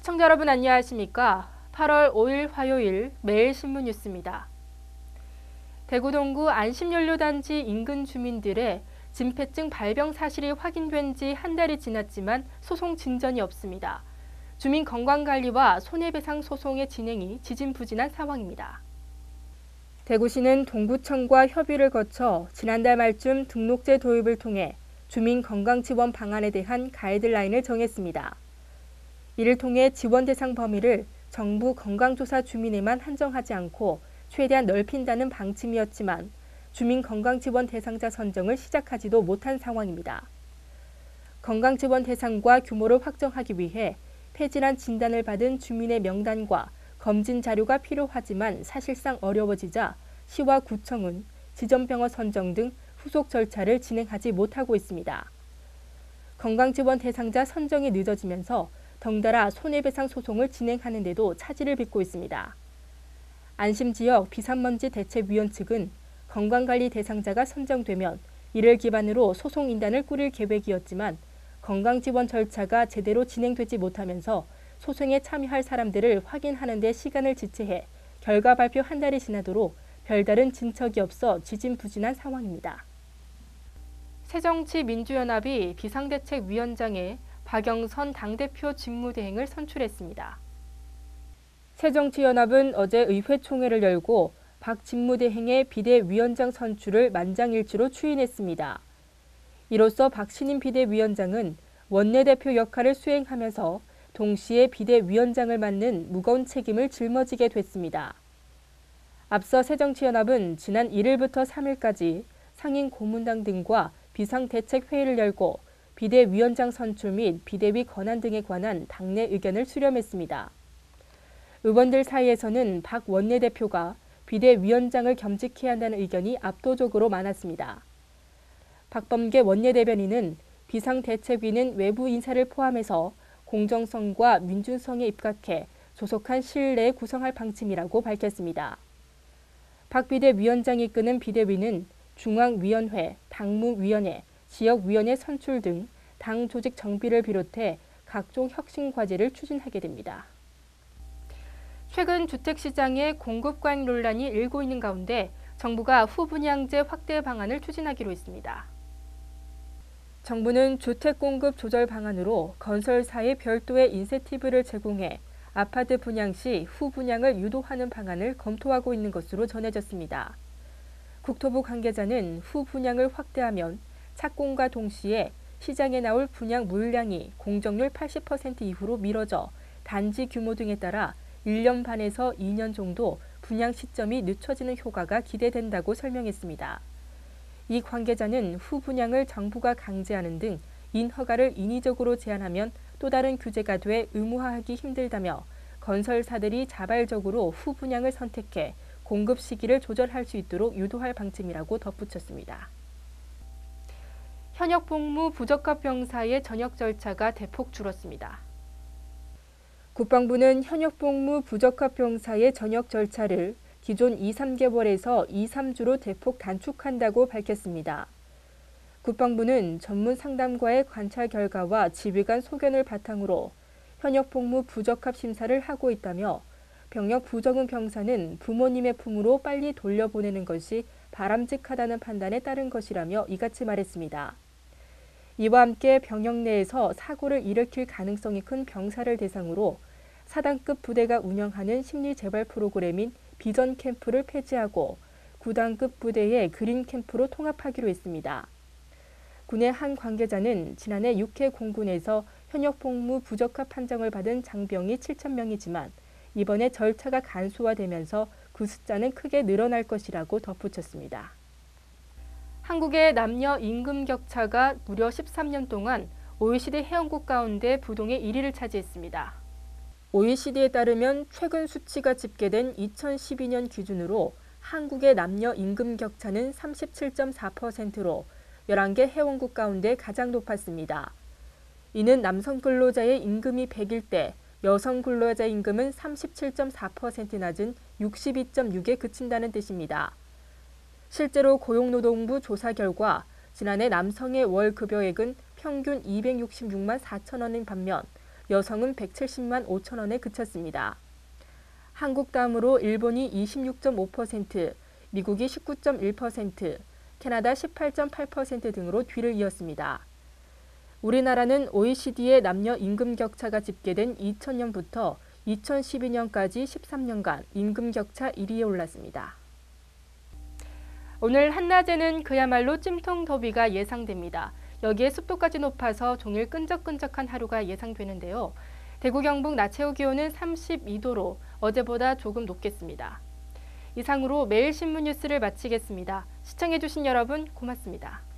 시청자 여러분 안녕하십니까? 8월 5일 화요일 매일신문 뉴스입니다. 대구 동구 안심연료단지 인근 주민들의 진폐증 발병 사실이 확인된 지 한 달이 지났지만 소송 진전이 없습니다. 주민 건강관리와 손해배상 소송의 진행이 지진부진한 상황입니다. 대구시는 동구청과 협의를 거쳐 지난달 말쯤 등록제 도입을 통해 주민 건강 지원 방안에 대한 가이드라인을 정했습니다. 이를 통해 지원 대상 범위를 정부 건강조사 주민에만 한정하지 않고 최대한 넓힌다는 방침이었지만 주민 건강지원 대상자 선정을 시작하지도 못한 상황입니다. 건강지원 대상과 규모를 확정하기 위해 폐질환 진단을 받은 주민의 명단과 검진 자료가 필요하지만 사실상 어려워지자 시와 구청은 지점병원 선정 등 후속 절차를 진행하지 못하고 있습니다. 건강지원 대상자 선정이 늦어지면서 덩달아 손해배상 소송을 진행하는 데도 차질을 빚고 있습니다. 안심지역 비산먼지 대책위원 측은 건강관리 대상자가 선정되면 이를 기반으로 소송인단을 꾸릴 계획이었지만 건강지원 절차가 제대로 진행되지 못하면서 소송에 참여할 사람들을 확인하는 데 시간을 지체해 결과 발표 한 달이 지나도록 별다른 진척이 없어 지진부진한 상황입니다. 새정치민주연합이 비상대책위원장에 박영선 당대표 직무대행을 선출했습니다. 새정치연합은 어제 의회총회를 열고 박 직무대행의 비대위원장 선출을 만장일치로 추인했습니다. 이로써 박 신임 비대위원장은 원내대표 역할을 수행하면서 동시에 비대위원장을 맡는 무거운 책임을 짊어지게 됐습니다. 앞서 새정치연합은 지난 1일부터 3일까지 상임 고문당 등과 비상대책회의를 열고 비대위원장 선출 및 비대위 권한 등에 관한 당내 의견을 수렴했습니다. 의원들 사이에서는 박 원내대표가 비대위원장을 겸직해야 한다는 의견이 압도적으로 많았습니다. 박범계 원내대변인은 비상대책위는 외부 인사를 포함해서 공정성과 민주성에 입각해 조속한 시일 내에 구성할 방침이라고 밝혔습니다. 박 비대위원장이 이끄는 비대위는 중앙위원회, 당무위원회, 지역위원회 선출 등 당 조직 정비를 비롯해 각종 혁신 과제를 추진하게 됩니다. 최근 주택시장의 공급 과잉 논란이 일고 있는 가운데 정부가 후분양제 확대 방안을 추진하기로 했습니다. 정부는 주택 공급 조절 방안으로 건설사에 별도의 인센티브를 제공해 아파트 분양 시 후분양을 유도하는 방안을 검토하고 있는 것으로 전해졌습니다. 국토부 관계자는 후분양을 확대하면 착공과 동시에 시장에 나올 분양 물량이 공정률 80% 이후로 미뤄져 단지 규모 등에 따라 1년 반에서 2년 정도 분양 시점이 늦춰지는 효과가 기대된다고 설명했습니다. 이 관계자는 후분양을 정부가 강제하는 등 인허가를 인위적으로 제한하면 또 다른 규제가 돼 의무화하기 힘들다며 건설사들이 자발적으로 후분양을 선택해 공급 시기를 조절할 수 있도록 유도할 방침이라고 덧붙였습니다. 현역 복무 부적합 병사의 전역 절차가 대폭 줄었습니다. 국방부는 현역 복무 부적합 병사의 전역 절차를 기존 2-3개월에서 2-3주로 대폭 단축한다고 밝혔습니다. 국방부는 전문 상담과의 관찰 결과와 지휘관 소견을 바탕으로 현역 복무 부적합 심사를 하고 있다며 병역 부적응 병사는 부모님의 품으로 빨리 돌려보내는 것이 바람직하다는 판단에 따른 것이라며 이같이 말했습니다. 이와 함께 병역 내에서 사고를 일으킬 가능성이 큰 병사를 대상으로 사단급 부대가 운영하는 심리재발 프로그램인 비전 캠프를 폐지하고 9단급 부대의 그린 캠프로 통합하기로 했습니다. 군의 한 관계자는 지난해 6회 공군에서 현역 복무 부적합 판정을 받은 장병이 7,000명이지만 이번에 절차가 간소화되면서 그 숫자는 크게 늘어날 것이라고 덧붙였습니다. 한국의 남녀 임금 격차가 무려 13년 동안 OECD 회원국 가운데 부동의 1위를 차지했습니다. OECD에 따르면 최근 수치가 집계된 2012년 기준으로 한국의 남녀 임금 격차는 37.4%로 11개 회원국 가운데 가장 높았습니다. 이는 남성 근로자의 임금이 100일 때 여성 근로자 임금은 37.4% 낮은 62.6에 그친다는 뜻입니다. 실제로 고용노동부 조사 결과 지난해 남성의 월 급여액은 평균 266만 4천 원인 반면 여성은 170만 5천 원에 그쳤습니다. 한국 다음으로 일본이 26.5%, 미국이 19.1%, 캐나다 18.8% 등으로 뒤를 이었습니다. 우리나라는 OECD의 남녀 임금 격차가 집계된 2000년부터 2012년까지 13년간 임금 격차 1위에 올랐습니다. 오늘 한낮에는 그야말로 찜통 더위가 예상됩니다. 여기에 습도까지 높아서 종일 끈적끈적한 하루가 예상되는데요. 대구 경북 낮 최고 기온은 32도로 어제보다 조금 높겠습니다. 이상으로 매일 신문 뉴스를 마치겠습니다. 시청해주신 여러분 고맙습니다.